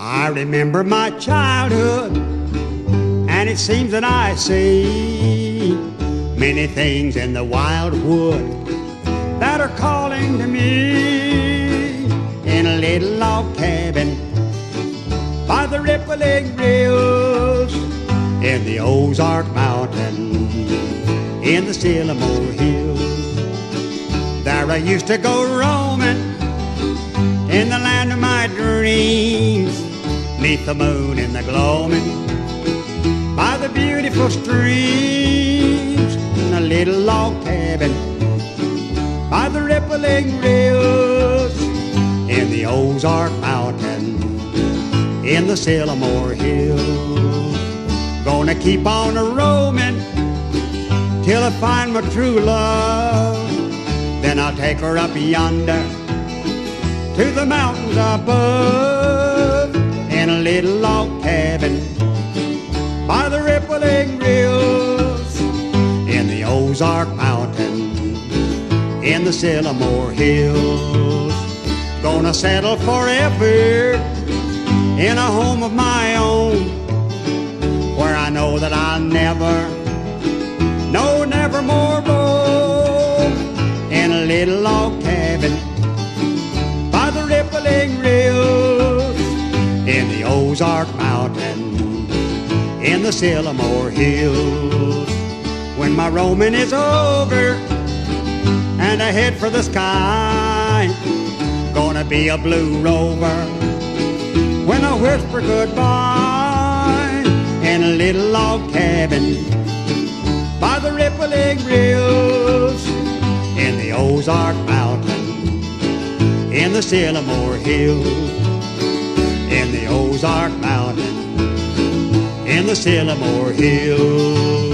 I remember my childhood, and it seems that I see many things in the wildwood that are calling to me. In a little log cabin by the rippling rills, in the Ozark Mountains, in the Sycamore Hills, there I used to go roaming in the land of my dreams, 'neath the moon in the gloaming, by the beautiful streams, in a little log cabin by the rippling rills, in the Ozark Mountains, in the Sycamore Hills. Gonna keep on a-roaming till I find my true love. Then I'll take her up yonder to the mountains above, in a little log cabin by the rippling rills, in the Ozark Mountains, in the Sycamore Hills. Gonna settle forever in a home of my own, where I know that I'll never, no, never more roam, in a little log cabin by the rippling rills, in the Ozark Mountains, in the Sycamore Hills. When my roaming is over and I head for the sky, gonna be a blue rover when I whisper goodbye, in a little log cabin by the rippling rills, in the Ozark Mountains, in the Sycamore Hills, in the Ozark Mountains, in the Sycamore Hills.